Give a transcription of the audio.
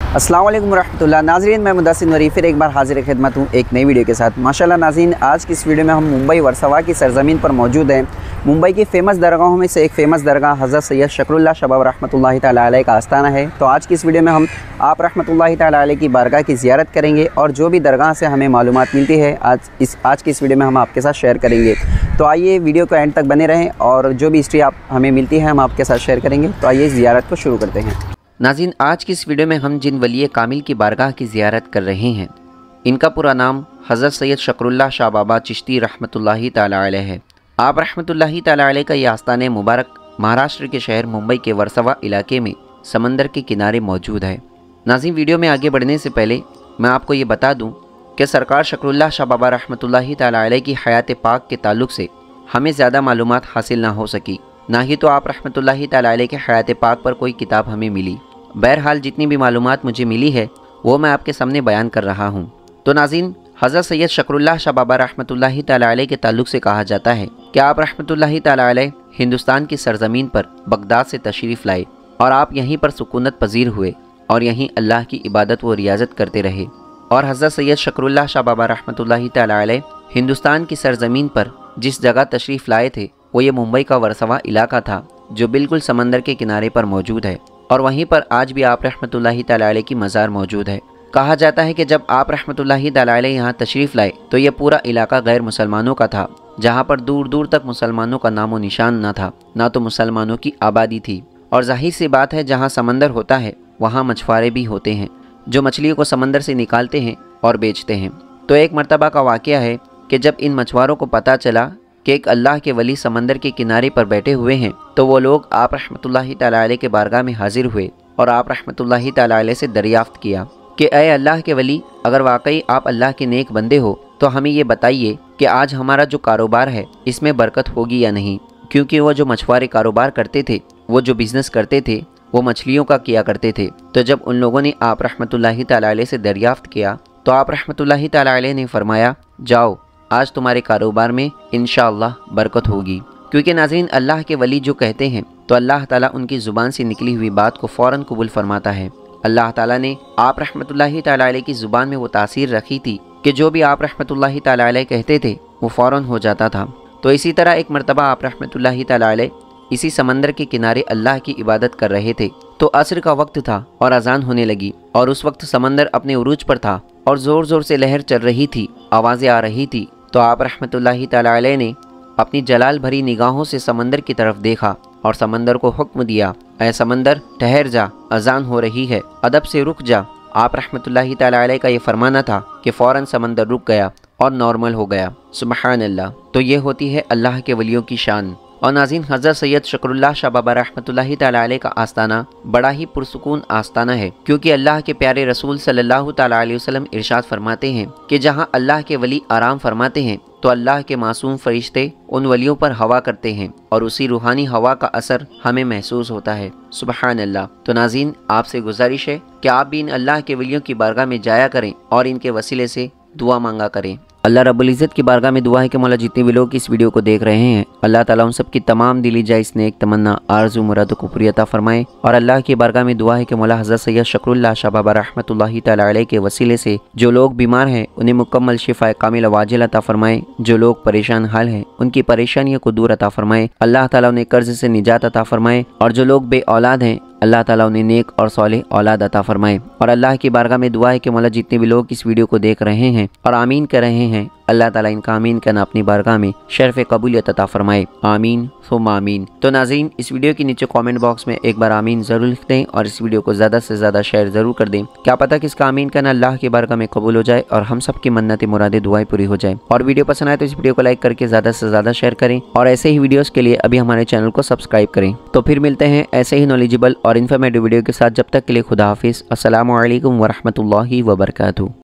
अस्सलाम वालेकुम रहमतुल्लाह। नाज़रीन, मैं मुदस्सिर नूरी फिर एक बार हाजिर खिदमत हूँ एक नई वीडियो के साथ। माशाल्लाह नाज़रीन, आज की इस वीडियो में हम मुंबई वर्सोवा की सरज़मीन पर मौजूद हैं। मुंबई की फ़ेमस दरगाहों में से एक फ़ेमस दरगाह हज़रत सैयद शकरुल्लाह शाह बाबा रहमतुल्लाहि तआला अलैह का आस्ताना है। तो आज की इस वीडियो में हम आप रहमतुल्लाहि तआला अलैह की बारगाह की ज़ियारत करेंगे और जो भी दरगाह से हमें मालूमात मिलती है आज की इस वीडियो में हम आपके साथ शेयर करेंगे। तो आइए वीडियो को एंड तक बने रहें और जो भी हिस्ट्री हमें मिलती है हम आपके साथ शेयर करेंगे। तो आइए ज़ियारत को शुरू करते हैं। नाज़रीन, आज की इस वीडियो में हम जिन वली कामिल की बारगाह की ज़ियारत कर रहे हैं, इनका पूरा नाम हज़रत सैयद शकरुल्लाह शाह बाबा चिश्ती रहमतुल्लाहि तआला अलैह है। आप रहमतुल्लाहि तआला अलैह का ये आस्ताने मुबारक महाराष्ट्र के शहर मुंबई के वर्सोवा इलाके में समंदर के किनारे मौजूद है। नाज़रीन, वीडियो में आगे बढ़ने से पहले मैं आपको ये बता दूँ कि सरकार शकरुल्लाह शाह बाबा रहमतुल्लाहि तआला अलैह की हयात पाक के ताल्लुक़ से हमें ज़्यादा मालूमात हासिल ना हो सकी, ना ही तो आप रहमतुल्लाहि तआला अलैह के हयात पाक पर कोई किताब हमें मिली। बहरहाल जितनी भी मालूमात मुझे मिली है वो मैं आपके सामने बयान कर रहा हूँ। तो नाज़रीन, हज़रत सैयद शकरुल्लाह शाह बाबा रहमतुल्लाहि तआला अलैह के ताल्लुक़ से कहा जाता है कि आप रहमतुल्लाहि तआला अलैह हिंदुस्तान की सरज़मीन पर बगदाद से तशरीफ़ लाए और आप यहीं पर सुकूनत पजीर हुए और यहीं अल्लाह की इबादत व रियाज़त करते रहे। और हज़रत सैयद शकरुल्लाह शाह बाबा रहमतुल्लाहि तआला अलैह हिंदुस्तान की सरज़मीन पर जिस जगह तशरीफ़ लाए थे वो ये मुंबई का वर्सोवा इलाका था, जो बिल्कुल समंदर के किनारे पर मौजूद है। और वहीं पर आज भी आप रहमतुल्लाहि तआला अलैह की मज़ार मौजूद है। कहा जाता है कि जब आप रहमतुल्लाहि तआला अलैह यहाँ तशरीफ़ लाए तो ये पूरा इलाका गैर मुसलमानों का था, जहाँ पर दूर दूर तक मुसलमानों का नामो निशान न था, ना तो मुसलमानों की आबादी थी। और जाहिर सी बात है, जहाँ समंदर होता है वहाँ मछुआरे भी होते हैं जो मछलियों को समंदर से निकालते हैं और बेचते हैं। तो एक मरतबा का वाक़या है कि जब इन मछुआरों को पता चला कि एक अल्लाह के वली समंदर के किनारे पर बैठे हुए हैं, तो वो लोग आप रहमतुल्लाहि तआला अलैह के बारगाह में हाजिर हुए और आप रहमतुल्लाहि तआला अलैह से दरियाफ्त किया कि ऐ अल्लाह के वली, अगर वाकई आप अल्लाह के नेक बंदे हो तो हमें ये बताइए कि आज हमारा जो कारोबार है इसमें बरकत होगी या नहीं। क्योंकि वो जो मछुआरे कारोबार करते थे, वो जो बिज़नेस करते थे, वो मछलियों का किया करते थे। तो जब उन लोगों ने आप रहमतुल्लाहि तआला अलैह से दरियाफ्त किया तो आप रहमतुल्लाहि तआला अलैह ने फरमाया, जाओ आज तुम्हारे कारोबार में इंशाअल्लाह बरकत होगी। क्योंकि नाज़रीन, अल्लाह के वली जो कहते हैं तो अल्लाह ताला उनकी ज़ुबान से निकली हुई बात को फ़ौरन कबूल फरमाता है। अल्लाह ताला ने आप रहमतुल्लाहि तआला अलैह की ज़ुबान में वो तासीर रखी थी कि जो भी आप रहमतुल्लाहि तआला अलैह कहते थे वो फ़ौरन हो जाता था। तो इसी तरह एक मरतबा आप रहमतुल्लाहि तआला अलैह इसी समंदर के किनारे अल्लाह की इबादत कर रहे थे। तो असर का वक्त था और अजान होने लगी और उस वक्त समंदर अपने उरूज पर था और ज़ोर ज़ोर से लहर चल रही थी, आवाज़ें आ रही थी। तो आप रहमतुल्लाहि तआला अलैह ने अपनी जलाल भरी निगाहों से समंदर की तरफ देखा और समंदर को हुक्म दिया, ऐ समंदर ठहर जा, अजान हो रही है, अदब से रुक जा। आप रहमतुल्लाहि तआला अलैह का ये फरमाना था कि फ़ौरन समंदर रुक गया और नॉर्मल हो गया। सुबहान अल्लाह। तो ये होती है अल्लाह के वलियों की शान। और नाज़रीन, हज़रत सैयद शकरुल्लाह शाह बाबा रहमतुल्लाहि तआला अलैह का आस्ताना बड़ा ही पुरसुकून आस्ताना है, क्योंकि अल्लाह के प्यारे रसूल सल्लल्लाहु तआला अलैहि वसल्लम इरशाद फरमाते हैं कि जहाँ अल्लाह के वली आराम फरमाते हैं तो अल्लाह के मासूम फरिश्ते उन वलियों पर हवा करते हैं और उसी रूहानी हवा का असर हमें महसूस होता है। सुबहान अल्लाह। तो नाज़रीन, आपसे गुजारिश है कि आप भी इन अल्लाह के वलियों की बारगाह में जाया करें और इनके वसीले से दुआ मांगा करें। अल्लाह रब्बुल इज़्ज़त की बारगाह में दुआ है कि मौला जितने भी लोग इस वीडियो को देख रहे हैं, अल्लाह ताला उन सब की तमाम दिली जायज़ नेक तमन्ना आरज़ू मुरादों को पूरी अता फरमाए। और अल्लाह की बारगाह में दुआ है कि मौला हज़रत सैयद शकरुल्लाह शाह बाबा रहमतुल्लाहि तआला अलैह के वसीले से जो लोग बीमार हैं उन्हें मुकम्मल शिफा कामिल वाजिल अता फरमाए। जो लोग परेशान हाल हैं उनकी परेशानियों को दूर अता फरमाए। अल्लाह ताला उन्हें कर्ज से निजात अता फरमाए। और जो लोग बे औलाद हैं अल्लाह ताला उन्हें नेक और सालेह औलाद अता फरमाए। और अल्लाह की बारगाह में दुआ है कि मौला जितने भी लोग इस वीडियो को देख रहे हैं और आमीन कर रहे हैं, अल्लाह ताला इनका आमीन करना अपनी बारगाह में शर्फ़ कबूलियत अता फरमाए। आमीन सुम्मा आमीन। तो नाज़रीन, इस वीडियो के नीचे कमेंट बॉक्स में एक बार आमीन ज़रूर लिख दें और इस वीडियो को ज़्यादा से ज़्यादा शेयर ज़रूर कर दें। क्या पता किसका आमीन करना अल्लाह की बारगाह में कबूल हो जाए और हम सब की मन्नतें मुरादें दुआएं पूरी हो जाए। और वीडियो पसंद आए तो इस वीडियो को लाइक करके ज़्यादा से ज़्यादा शेयर करें और ऐसे ही वीडियोज़ के लिए अभी हमारे चैनल को सब्सक्राइब करें। तो फिर मिलते हैं ऐसे ही नॉलेजेबल और इन्फॉर्मेटिव वीडियो के साथ। जब तक के लिए खुदा हाफिज़। अस्सलामु अलैकुम व रहमतुल्लाहि व बरकातुहू।